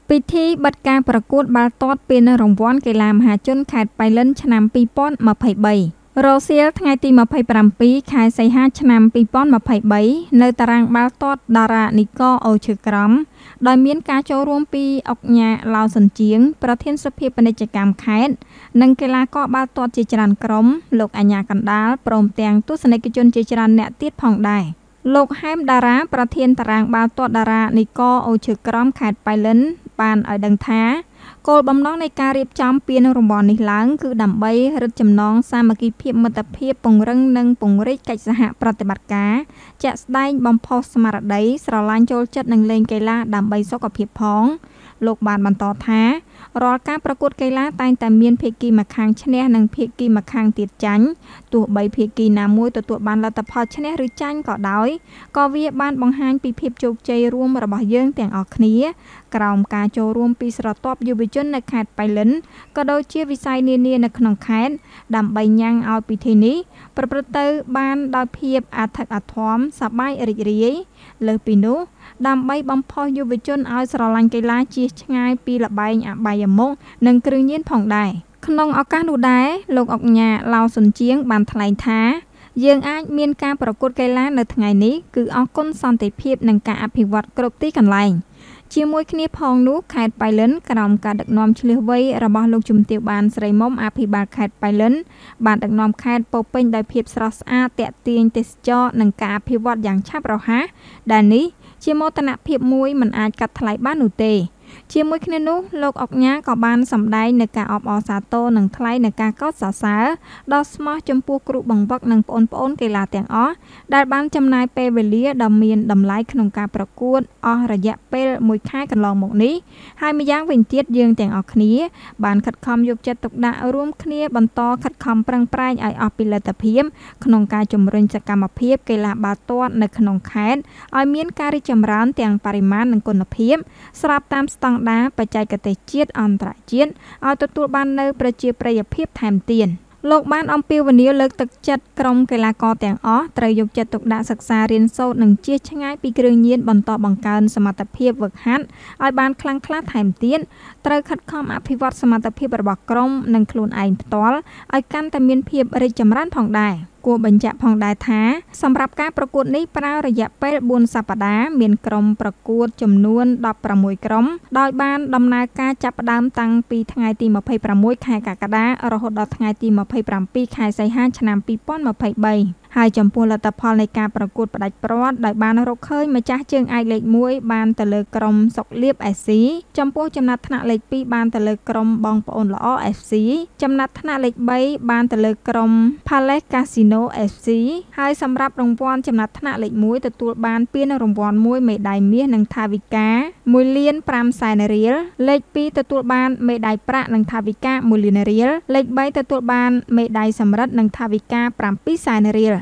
ពិធីបិទការប្រកួតបាល់ទាត់ពានរង្វាន់កីឡាមហាជនខេត្តប៉ៃលិនឆ្នាំ2023 រសៀលថ្ងៃទី27 ខែសីហាឆ្នាំ2023នៅតារាងបាល់ទាត់តារានិកអូឈើក្រំដោយមានការចូលរួមពីអុកញ៉ាឡៅសុនជាងប្រធានសភាពាណិជ្ជកម្មខេត្តនិងកីឡាករបាល់ទាត់ជាច្រើនក្រុមលោកអញ្ញាកណ្ដាលព្រមទាំងទស្សនិកជនជាច្រើនអ្នកទៀតផងដែរលោកហែមតារាប្រធានតារាងបាល់ទាត់តារានិកអូឈើក្រំខេត្តប៉ៃលិនបានឲ្យដឹងថាគោលបំណងនៃការរៀបចំពានរង្វាន់នេះឡើងគឺដើម្បីរឹតចំណងសាមគ្គីភាពមិត្តភាពពង្រឹងនិងពង្រីកកិច្ចសហប្រតិបត្តិការជាក់ស្ដែងបំផុសស្មារតីស្រឡាញ់ចូលចិត្តនឹងលេងកីឡាដើម្បីសុខភាពផងលោកបានបន្តថារាល់ការប្រកួតកីឡាតែងតែមានភាគីម្ខាងឈ្នះនិងភាគីម្ខាងទៀតចាញ់ទោះបីភាគីណាមួយទទួលបានលទ្ធផលឈ្នះឬចាញ់ក៏ដោយក៏វាបានបង្ហាញពីភាពជោគជ័យរួមរបស់យើងទាំងអស់គ្នាក្រោមការចូលរួមពីស្រទាប់យុវជននៅខេត្តប៉ៃលិនក៏ដូចជាវិស័យនានានៅក្នុងខេត្តដើម្បីញ៉ាំងឲ្យពិធីនេះប្រព្រឹត្តទៅបានដោយភាពអធិកអធមសប្បាយរីករាយលើសពីនោះដើម្បីបំផុសយុវជនឲ្យស្រឡាញ់កីឡាជៀសឆ្ងាយពីល្បែងអបាយមុខនិងគ្រឿងញៀនផងដែរក្នុងឱកាសនោះដែរលោកអុកញ៉ាឡៅសុនជាងបានថ្លែងថាយើងអាចមានការប្រកួតកីឡានៅថ្ងៃនេះគឺអរគុណសន្តិភាពនិងការអភិវឌ្ឍគ្រប់ទីកន្លែងជាមួយគ្នាផងនោះខេត្តប៉ៃលិនក្រោមការដឹកនាំឈ្លាសវៃរបស់លោកជំទាវបានស្រីមុំអភិបាលខេត្តប៉ៃលិនបានដឹកនាំខេត្តពោរពេញដោយភាពស្រស់ស្អាតទាក់ទាញទេសចរនិងការអភិវឌ្ឍយ៉ាងឆាប់រហ័សដែលនេះជាមោទនភាពមួយមិនអាចកាត់ថ្លៃបាននោះទេជាមួយគ្នានោះលោកអុកញ៉ាក៏បានសម្ដែងនៅការអបអរសាទរនិងថ្លែងនៅការកោតសរសើរដ៏ស្មោះចំពោះគ្រូបង្វឹកនិងប្អូនៗកីឡាទាំងអស់ដែលបានចំណាយពេលវេលាដ៏មានតម្លៃក្នុងការប្រកួតអស់រយៈពេល1ខែកន្លងមកនេះហើយម្យ៉ាងវិញទៀតយើងទាំងអស់គ្នាបានខិតខំយកចិត្តទុកដាក់រួមគ្នាបន្តខិតខំប្រឹងប្រែងឲ្យអស់ពីលទ្ធភាពក្នុងការជំរុញសកម្មភាពកីឡាបាល់ទាត់នៅក្នុងខេត្តឲ្យមានការរីកចម្រើនទាំងបរិមាណនិងគុណភាពស្របតាមស្តង់ដារបច្ចេកទេសជាតិអន្តរជាតិឲ្យទទួលបាននូវប្រជាប្រិយភាពថែមទៀតលោកបានអំពាវនាវលើកទឹកចិត្តក្រុមកីឡាករទាំងអស់ត្រូវយកចិត្តទុកដាក់សិក្សារៀនសូត្រនិងជៀសឆ្ងាយពីគ្រឿងញៀនបន្តបង្កើនសមត្ថភាពហ្វឹកហាត់ឲ្យបានខ្លាំងក្លាថែមទៀតត្រូវខិតខំអភិវឌ្ឍសមត្ថភាពរបស់ក្រុមនិងខ្លួនឯងផ្ទាល់ឲ្យកាន់តែមានភាពរីកចម្រើនផងដែរគួរបញ្ជាក់ផងដែរថាសម្រាប់ការប្រកួតនេះប្រើរយៈពេល4សប្តាហ៍មានក្រុមប្រកួតចំនួន16ក្រុមដោយបានដំណើរការចាប់ផ្ដើមតាំងពីថ្ងៃទី26ខែកក្កដារហូតដល់ថ្ងៃទី27ខែសីហាឆ្នាំ2023ហើយចំពោះលទ្ធផលនៃការប្រកួតផ្ដាច់ព្រាត់ដោយបានរកឃើញម្ចាស់ជើងឯកលេខ1បានទៅលើក្រុមសុកលៀប FC ចំពោះចំណាត់ថ្នាក់លេខ2បានទៅលើក្រុមបងប្អូនល្អ FC ចំណាត់ថ្នាក់លេខ3បានទៅលើក្រុម Palace Casino FC ហើយសម្រាប់រង្វាន់ចំណាត់ថ្នាក់លេខ1ទទួលបានពានរង្វាន់1មេដាយមាសនិងថវិកា1,500,000 រៀលលេខ2ទទួលបានមេដាយប្រាក់និងថវិកា1,000,000 រៀលលេខ3ទទួលបានមេដាយសំរឹទ្ធនិងថវិកា700,000 រៀល